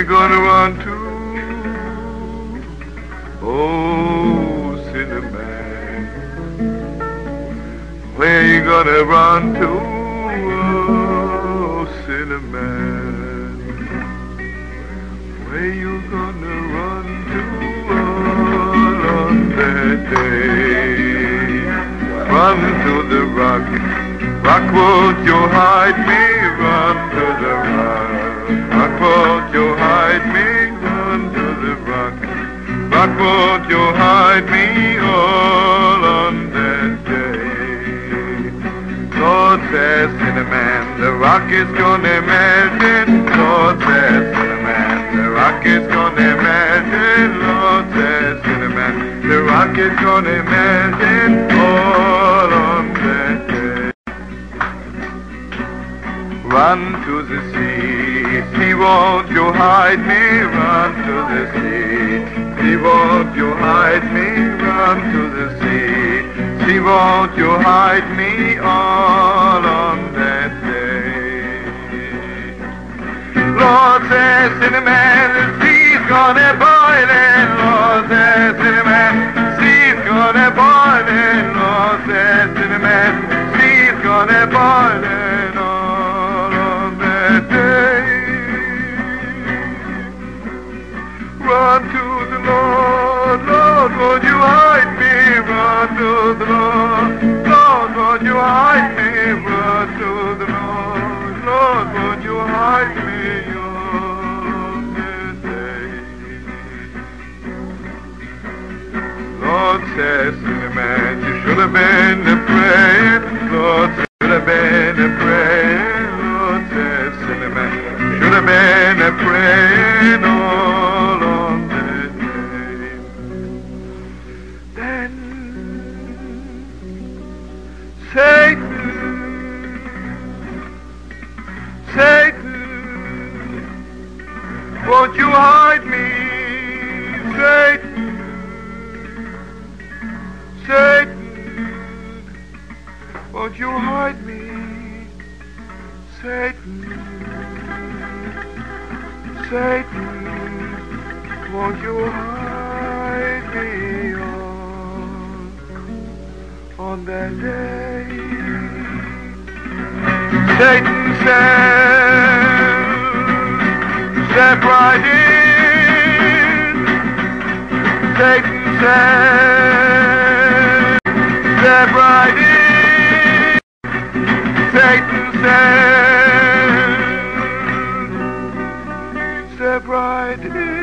gonna run to? Oh, sinner man. Where you gonna run to? Oh, sinner man. Where you gonna run to on that day? Run to the rock. Rock, won't you hide me? Run to the rock. Rock, won't you hide me? Run to the rock. Rock, won't you hide me all on that day? Lord says, sinner man, the rock is gonna melt it. Lord says, sinner man, the rock is gonna melt it. Lord says, sinner man, the rock is gonna melt it all on that day. Run to the sea, sea, won't you hide me? Run to the sea, sea, won't you hide me? Run to the sea, sea, won't you hide me all on that day? Lord says, sinner man, the sea's gonna boil in. Lord says, sinner man, the sea's gonna boil in. Lord says, sinner man, the sea's gonna boil in. Run to the Lord, Lord, won't you hide me? Run to the Lord, Lord, won't you hide me? Run to the Lord, Lord, won't you hide me on this day? Lord says, sinner man, you should have been a praying. Lord says, should have been a praying. Lord says, sinner man, should have been a praying all on that day. Then Satan, Satan, won't you hide me? Satan, Satan, won't you hide me? Satan, Satan, won't you hide me on that day? Satan said, step right in. Satan said, step right in. Satan said, step right in.